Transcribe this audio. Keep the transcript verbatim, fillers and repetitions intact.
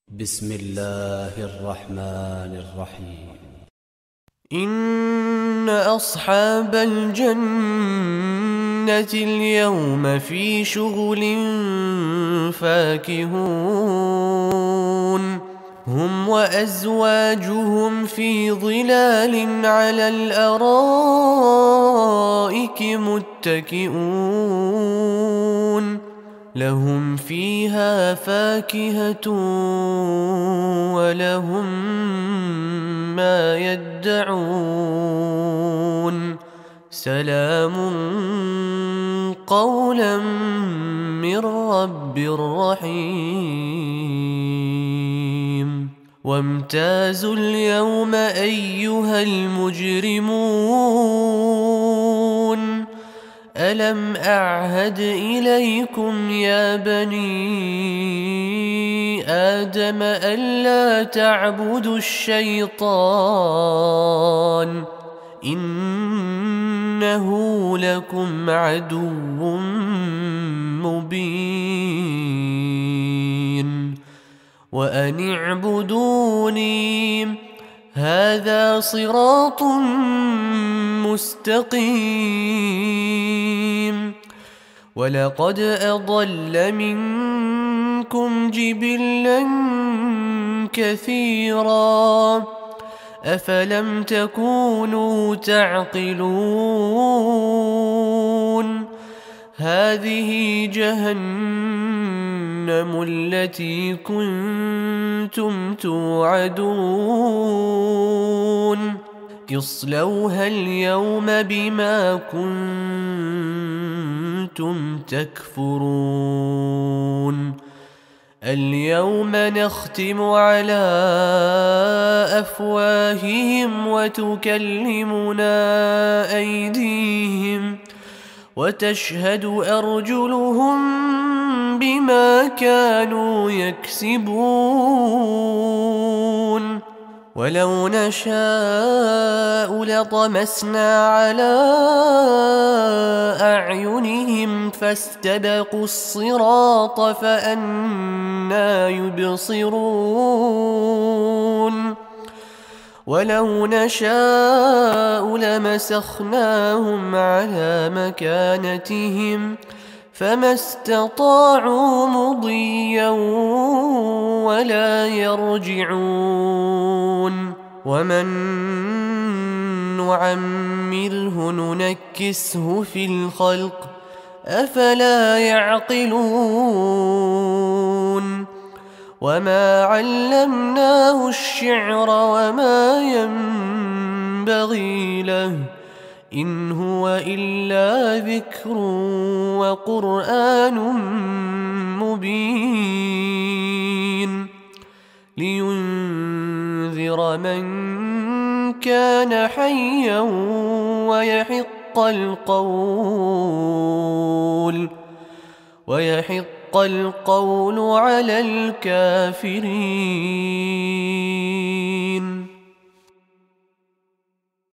بسم الله الرحمن الرحيم. إن أصحاب الجنة اليوم في شغل فاكهون هم وأزواجهم في ظلال على الأرائك متكئون لهم فيها فاكهة ولهم ما يدعون سلام قولا من رب رحيم. وامتازوا اليوم أيها المجرمون ألم أعهد إليكم يا بني آدم ألا تعبدوا الشيطان إنه لكم عدو مبين وأن اعبدوني هذا صراط مستقيم. ولقد أضل منكم جبلا كثيرا أفلم تكونوا تعقلون هذه جهنم التي كنتم توعدون اصلوها اليوم بما كنتم تكفرون. اليوم نختم على أفواههم وتكلمنا أيديهم وتشهد أرجلهم بما كانوا يكسبون. ولو نشاء لطمسنا على أعينهم فاستبقوا الصراط فأنى يبصرون. ولو نشاء لمسخناهم على مكانتهم فما استطاعوا مضيا ولا يرجعون. ومن نعمره ننكسه في الخلق أفلا يعقلون. وما علمناه الشعر وما ينبغي له إن هو إلا ذكر وقرآن مبين لينذر من كان حيا ويحق القول ويحق القول على الكافرين.